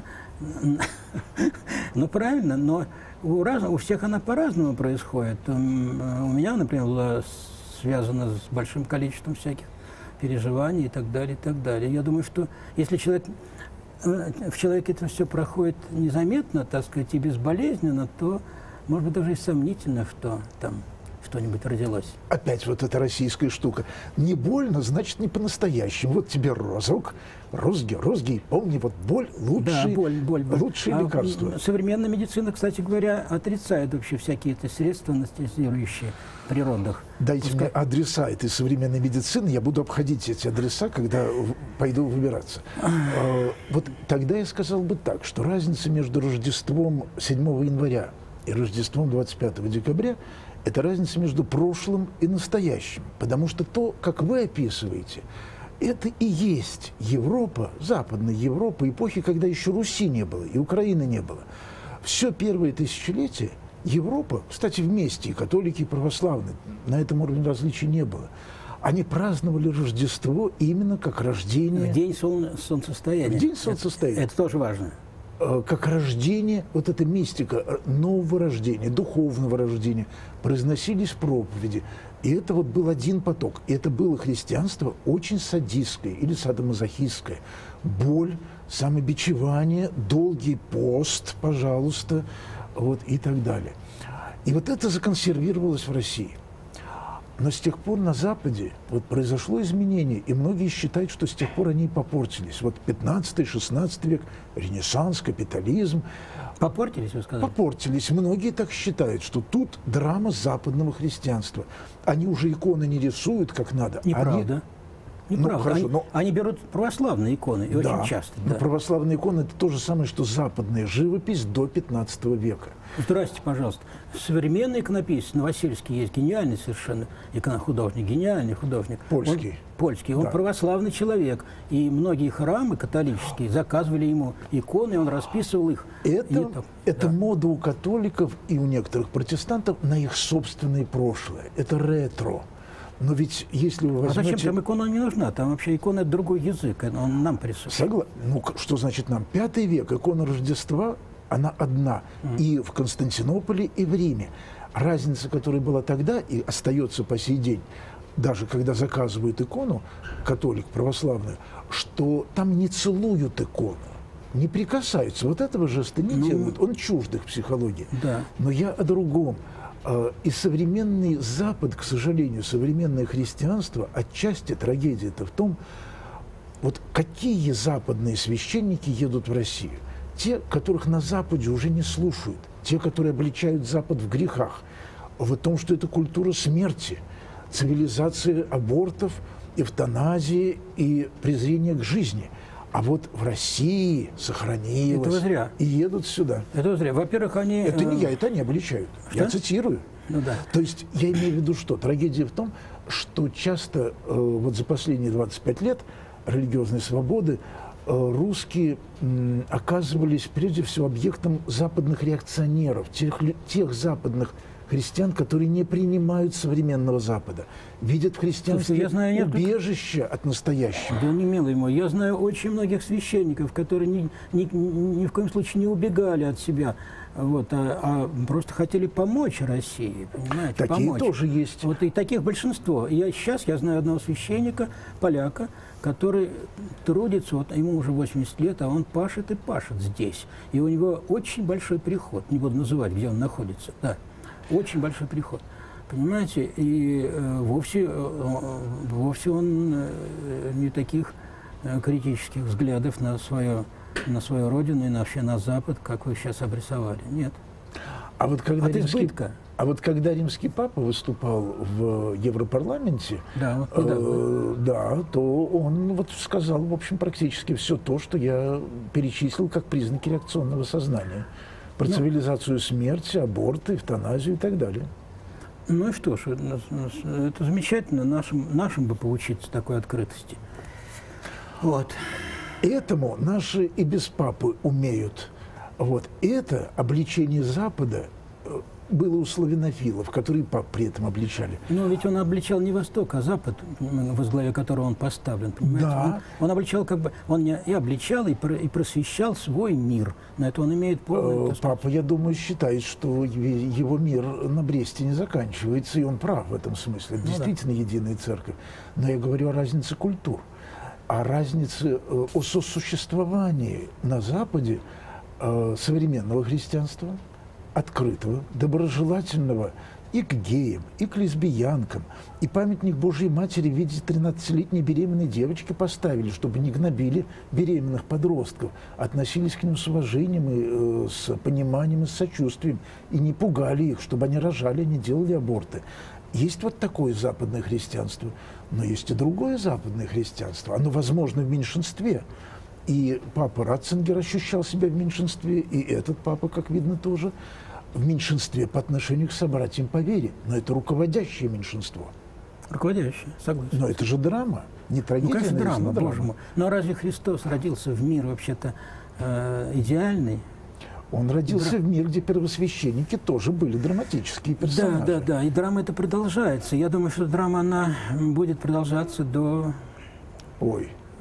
Ну, правильно, но у всех она по-разному происходит. У меня, например, была связана с большим количеством всяких переживаний и так далее, и так далее. Я думаю, что если в человеке это все проходит незаметно, так сказать, и безболезненно, то, может быть, даже и сомнительно, что там что-нибудь родилось. Опять вот эта российская штука. Не больно, значит, не по-настоящему. Вот тебе розок, розги, помни, вот боль лучшее, лучшее лекарство. Современная медицина, кстати говоря, отрицает вообще всякие эти средства, анестезирующие при родах. Дайте мне адреса этой современной медицины, я буду обходить эти адреса, когда пойду выбираться. Вот тогда я сказал бы так, что разница между Рождеством 7 января и Рождеством 25 декабря – это разница между прошлым и настоящим. Потому что то, как вы описываете, это и есть Европа, Западная Европа, эпохи, когда еще Руси не было и Украины не было. Все первое тысячелетие Европа, кстати, вместе, и католики, и православные, на этом уровне различий не было. Они праздновали Рождество именно как рождение... В день солнцестояния. В день солнцестояния. Это тоже важно. как рождение, вот эта мистика нового рождения, духовного рождения, произносились проповеди. И это вот был один поток. И это было христианство очень садистское или садомазохистское. Боль, самобичевание, долгий пост, пожалуйста, вот, и так далее. И вот это законсервировалось в России. Но с тех пор на Западе вот произошло изменение, и многие считают, что с тех пор они попортились. Вот 15-16 век, Ренессанс, капитализм. Попортились, вы сказали? Попортились. Многие так считают, что тут драма западного христианства. Они уже иконы не рисуют как надо. Неправда. Неправда. Ну, хорошо, они берут православные иконы, и да, очень часто. Но православные иконы – это то же самое, что западная живопись до 15 века. Здрасте, пожалуйста. Современный иконописец Новосельский есть гениальный совершенно иконохудожник, гениальный художник. Польский. Польский. Он православный человек. И многие храмы католические заказывали ему иконы, и он расписывал их. Это мода у католиков и у некоторых протестантов на их собственное прошлое. Это ретро. Но ведь если вы возьмете... А зачем? Там икона не нужна. Там вообще икона – это другой язык. Он нам присутствует. Ну, что значит нам? 5 век, икона Рождества, она одна. И в Константинополе, и в Риме. Разница, которая была тогда и остается по сей день, даже когда заказывают икону, католик, православную, что там не целуют икону, не прикасаются. Вот этого жеста не делают. Он чужд их психологии. Да. Но я о другом. И современный Запад, к сожалению, современное христианство, отчасти трагедия-то в том, вот какие западные священники едут в Россию. Те, которых на Западе уже не слушают, те, которые обличают Запад в грехах, в том, что это культура смерти, цивилизация абортов, эвтаназии и презрения к жизни. А вот в России сохранилось. Это зря. И едут сюда. Это зря. Во-первых, они... Это не я, это они обличают. Что? Я цитирую. Ну, да. То есть я имею в виду что? Трагедия в том, что часто вот за последние 25 лет религиозной свободы русские оказывались прежде всего объектом западных реакционеров, тех западных христиан, которые не принимают современного Запада, видят в христианстве убежище от настоящего. Да не, милый мой, я знаю очень многих священников, которые ни в коем случае не убегали от себя, вот, а просто хотели помочь России, понимаете? Такие помочь. Тоже есть. Вот и таких большинство. Сейчас я знаю одного священника, поляка, который трудится, вот ему уже 80 лет, а он пашет и пашет здесь. И у него очень большой приход, не буду называть, где он находится, да. Очень большой приход, понимаете, и вовсе он не таких критических взглядов на свою родину и вообще на Запад, как вы сейчас обрисовали. Нет. А вот когда римский папа выступал в Европарламенте, да, то он вот сказал, в общем, практически все то, что я перечислил как признаки реакционного сознания. Про цивилизацию смерти, аборты, эвтаназию и так далее. Ну и что ж, это замечательно, нашим бы поучиться такой открытости. Вот. Этому наши и без папы умеют. Вот. Это обличение Запада было у славянофилов, которые пап при этом обличали. Но ведь он обличал не Восток, а Запад, во главе которого он поставлен, понимаете? Да. Он обличал он и обличал, и просвещал свой мир. На это он имеет полное... Папа, я думаю, считает, что его мир на Бресте не заканчивается, и он прав в этом смысле. Это действительно единая церковь. Но я говорю о разнице культур, о разнице, о сосуществовании на Западе современного христианства, открытого, доброжелательного и к геям, и к лесбиянкам. И памятник Божьей Матери в виде 13-летней беременной девочки поставили, чтобы не гнобили беременных подростков, относились к ним с уважением, и с пониманием и с сочувствием, и не пугали их, чтобы они рожали, не делали аборты. Есть вот такое западное христианство, но есть и другое западное христианство. Оно, возможно, в меньшинстве. И папа Ратцингер ощущал себя в меньшинстве, и этот папа, как видно, тоже в меньшинстве по отношению к собратьям по вере. Но это руководящее меньшинство. Руководящее, согласен. Но это же драма, не трагедия, конечно, драма, драма. Боже мой. Но разве Христос родился в мир вообще-то идеальный? Он родился в мир, где первосвященники тоже были драматические персонажи. Да, и драма эта продолжается. Я думаю, что драма, она будет продолжаться до...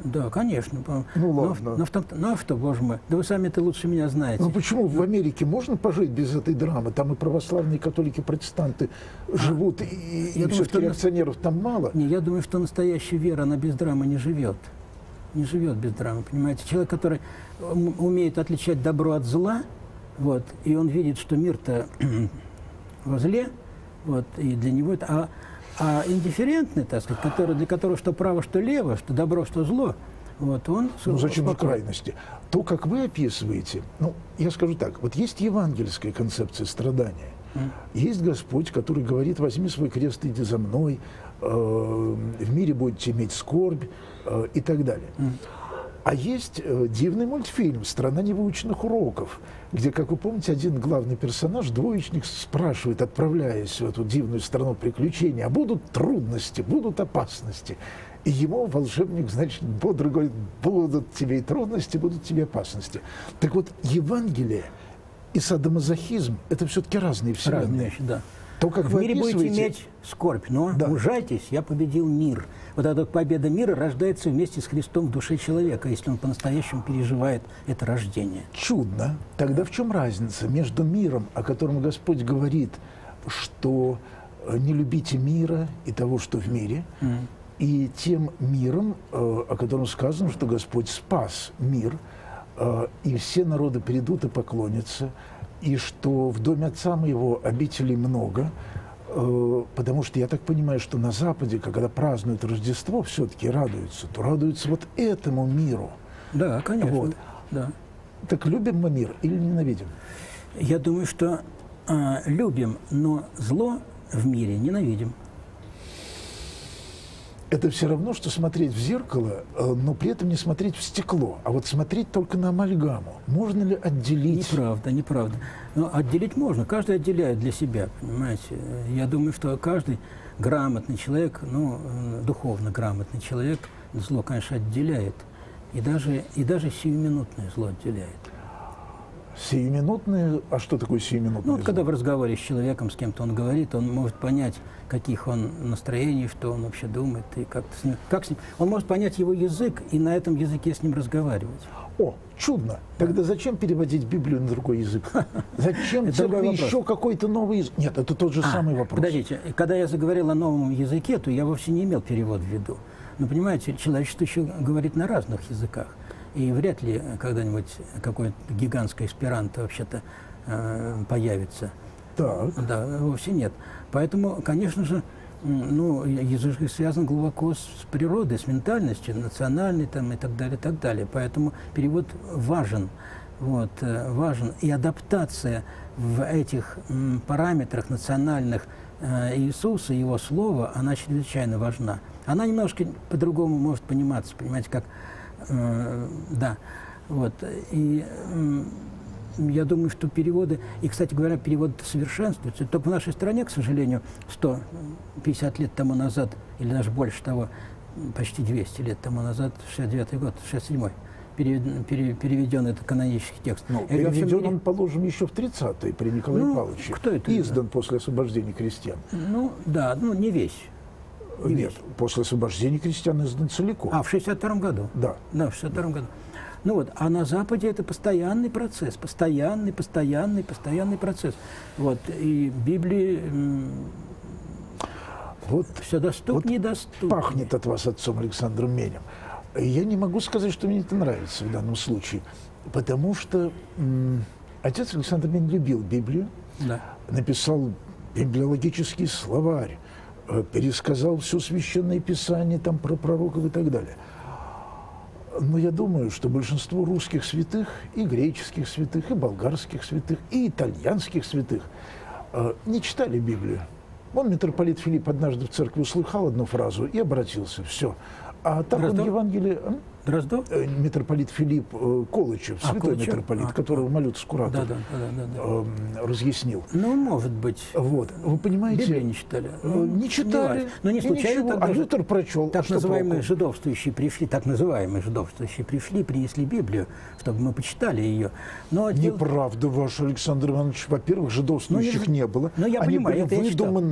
Да, конечно. Ну ладно. Ну а что, боже мой, да вы сами это лучше меня знаете. Ну почему в Америке можно пожить без этой драмы? Там и православные, и католики, и протестанты живут, и все-таки реакционеров там мало. Не, я думаю, что настоящая вера, она без драмы не живет. Не живет без драмы, понимаете? Человек, который умеет отличать добро от зла, вот, и он видит, что мир-то во зле, вот, и для него это... А индифферентный, так сказать, для которого что право, что лево, что добро, что зло, вот он... Ну зачем же крайности? То, как вы описываете, ну, я скажу так, вот есть евангельская концепция страдания. Есть Господь, который говорит: возьми свой крест, иди за мной, в мире будете иметь скорбь и так далее. А есть дивный мультфильм «Страна невыученных уроков», где, как вы помните, один главный персонаж, двоечник, спрашивает, отправляясь в эту дивную страну приключений: а будут трудности, будут опасности? И ему волшебник, значит, бодро говорит: будут тебе и трудности, будут тебе опасности. Так вот, Евангелие и садомазохизм – это все-таки разные вселенные. Разные вещи, да. То, как в мире будете иметь скорбь, но мужайтесь, я победил мир. Вот эта победа мира рождается вместе с Христом в душе человека, если он по-настоящему переживает это рождение. Чудно. Тогда в чем разница между миром, о котором Господь говорит, что не любите мира и того, что в мире, и тем миром, о котором сказано, что Господь спас мир, и все народы придут и поклонятся, и что в доме Отца Моего обителей много, потому что я так понимаю, что на Западе, когда празднуют Рождество, все-таки радуются, то радуются вот этому миру. Да, конечно. Вот. Да. Так любим мы мир или ненавидим? Я думаю, что любим, но зло в мире ненавидим. Это все равно, что смотреть в зеркало, но при этом не смотреть в стекло, а вот смотреть только на амальгаму. Можно ли отделить? Неправда, неправда. Но отделить можно, каждый отделяет для себя, понимаете. Я думаю, что каждый грамотный человек, ну, духовно грамотный человек, зло, конечно, отделяет. И даже сиюминутное зло отделяет. Сиюминутное? А что такое сиюминутное Ну, вот зло? когда в разговоре с человеком, с кем-то он говорит, он может понять, каких он настроений, что он вообще думает, и как-то с ним, Он может понять его язык и на этом языке с ним разговаривать. О, чудно. Тогда зачем переводить Библию на другой язык? Зачем церкви еще какой-то новый язык? Нет, это тот же самый вопрос. Подождите, когда я заговорил о новом языке, то я вовсе не имел перевод в виду. Но, понимаете, человечество еще говорит на разных языках. И вряд ли когда-нибудь какое-то гигантское эсперанто вообще-то появится. Так. Да, вовсе нет. Поэтому, конечно же, ну, язык связан глубоко с природой, с ментальностью, национальной там, и так далее, и так далее. Поэтому перевод важен. Вот, важен. И адаптация в этих параметрах национальных Иисуса, Его Слова, она чрезвычайно важна. Она немножко по-другому может пониматься, понимаете, как... да, вот. И я думаю, что переводы, и, кстати говоря, переводы совершенствуются. Только в нашей стране, к сожалению, 150 лет тому назад, или даже больше того, почти 200 лет тому назад, 69-й год, 67-й, переведен этот канонический текст. Ну, переведен он, положим, еще в 30-е при Николае Павловиче. Кто это? Издан после освобождения крестьян. Ну, да, ну, не весь. Нет, после освобождения крестьян издан целиком. А, в 62-м году? Да. Да, в 62-м году. Ну вот, а на Западе это постоянный процесс, постоянный процесс. Вот, и Библии вот, все доступнее и доступнее. Пахнет от вас отцом Александром Менем. Я не могу сказать, что мне это нравится в данном случае, потому что отец Александр Менем любил Библию, да. Написал библиологический словарь, пересказал все Священное Писание там, про пророков и так далее. Но я думаю, что большинство русских святых, и греческих святых, и болгарских святых, и итальянских святых не читали Библию. Он, митрополит Филипп, однажды в церкви услыхал одну фразу и обратился. Все. А так он Евангелие... Дроздов? Митрополит Филипп Колычев, святой митрополит, которого Малютский куратор разъяснил. Ну, может быть. Вот. Вы понимаете... Библию не читали. Не читали. Но не случайно. А Лютер прочел. Так называемые жидовствующие пришли, принесли Библию, чтобы мы почитали ее. Но неправда, ваш Александр Иванович. Во-первых, жидовствующих не было. Но я Они понимаю, были выдуманы.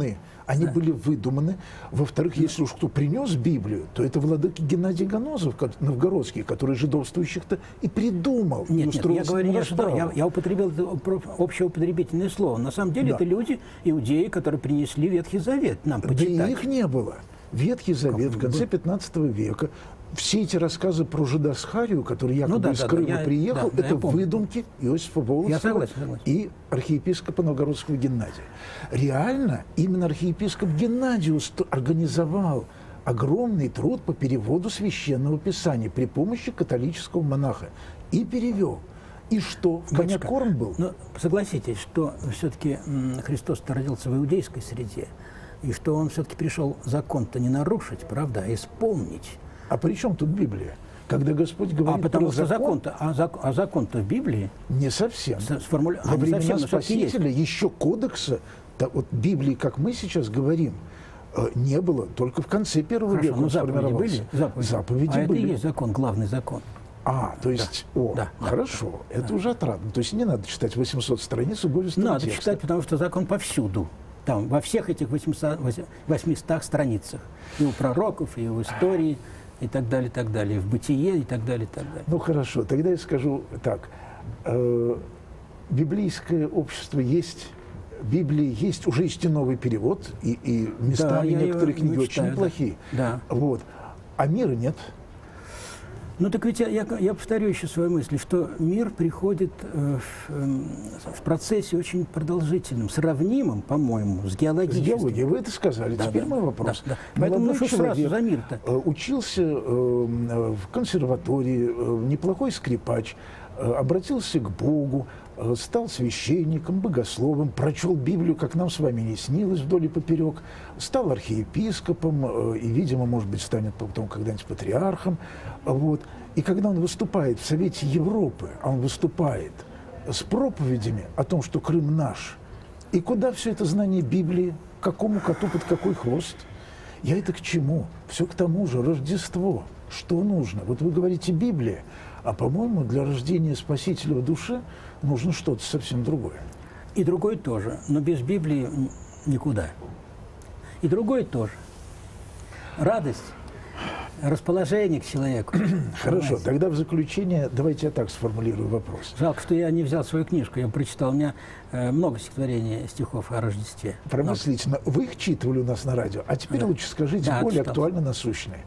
Они были выдуманы. Во-вторых, если уж кто принес Библию, то это владыка Геннадий Ганозов, новгородский, который жидовствующих-то и придумал. Нет, я говорю, я употребил общеупотребительное слово. На самом деле это люди, иудеи, которые принесли Ветхий Завет нам почитать. Да и их не было. Ветхий Завет в конце 15 века. Все эти рассказы про жидосхарию, который якобы из Крыма приехал, это выдумки Иосифа Волоцкого и архиепископа новгородского Геннадия. Реально, именно архиепископ Геннадиус организовал огромный труд по переводу Священного Писания при помощи католического монаха. И перевел. И что? В коня корм был? Но согласитесь, что все-таки Христос-то родился в иудейской среде, и что он все-таки пришел закон-то не нарушить, правда, а исполнить. А при чем тут Библия? Когда Господь говорит потому что закон-то в Библии? Не совсем. Во времена Спасителя еще кодекса, вот Библии, как мы сейчас говорим, не было. Только в конце первого века он сформировался. Заповеди были. Это и есть закон, главный закон. То есть, хорошо, это уже отрадно. То есть не надо читать 800 страниц убожественного текста. Надо читать, потому что закон повсюду. Там, во всех этих 800 страницах. И у пророков, и в истории, и так далее, и в бытие, и так далее, и так далее. Ну, хорошо, тогда я скажу так. Библейское общество есть, Библии есть, уже есть и новый перевод, и местами некоторые книги очень неплохие. Да. Вот. А мира нет. Ну, так ведь я повторю еще свою мысль, что мир приходит в процессе очень продолжительным, сравнимым, по-моему, с геологическим. С геологией, вы это сказали. Теперь мой вопрос. Поэтому ну что сразу за мир-то? Учился в консерватории, неплохой скрипач, обратился к Богу, стал священником, богословом, прочел Библию, как нам с вами не снилось, вдоль и поперек, стал архиепископом и, видимо, может быть, станет потом когда-нибудь патриархом. Вот. И когда он выступает в Совете Европы, а он выступает с проповедями о том, что Крым наш, и куда все это знание Библии, какому коту под какой хвост? Я это к чему? Все к тому же, Рождество. Что нужно? Вот вы говорите Библия, а, по-моему, для рождения Спасителя в душе нужно что-то совсем другое. И другое тоже, но без Библии никуда. И другое тоже. Радость, расположение к человеку. Хорошо, тогда в заключение давайте я так сформулирую вопрос. Жалко, что я не взял свою книжку, я прочитал. У меня много стихотворений, стихов о Рождестве. Промыслительно. Вы их читывали у нас на радио, а теперь лучше скажите более актуально насущные.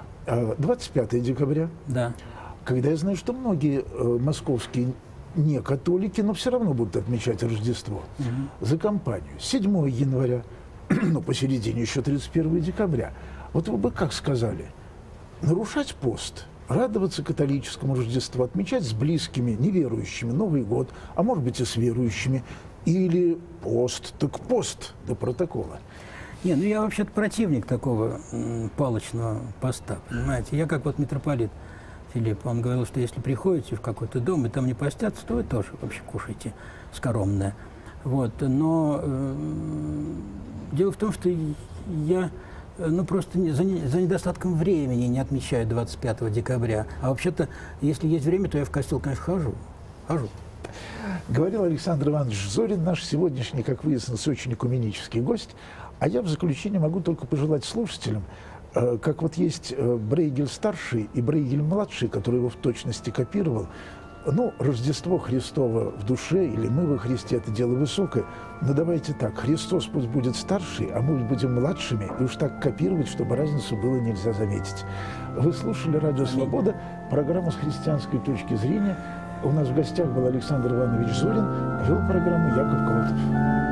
25 декабря. Да. Когда я знаю, что многие московские не католики, но все равно будут отмечать Рождество за компанию. 7 января, но посередине еще 31 декабря. Вот вы бы как сказали? Нарушать пост, радоваться католическому Рождеству, отмечать с близкими, неверующими Новый год, а может быть и с верующими, или пост, так пост до протокола. Не, ну я вообще-то противник такого палочного поста, понимаете? Я как вот митрополит Филипп, он говорил, что если приходите в какой-то дом и там не постятся, то вы тоже вообще кушаете скоромное. Вот. Но дело в том, что я просто за недостатком времени не отмечаю 25 декабря. А вообще-то, если есть время, то я в костел, конечно, хожу. Говорил Александр Иванович Зорин, наш сегодняшний, как выяснилось, очень экуменический гость. А я в заключение могу только пожелать слушателям, как вот есть Брейгель-старший и Брейгель-младший, который его в точности копировал. Ну, Рождество Христово в душе, или мы во Христе, это дело высокое. Но давайте так, Христос пусть будет старший, а мы будем младшими, и уж так копировать, чтобы разницу было нельзя заметить. Вы слушали «Радио Свобода», программу с христианской точки зрения. У нас в гостях был Александр Иванович Зорин, вел программу Яков Колотов.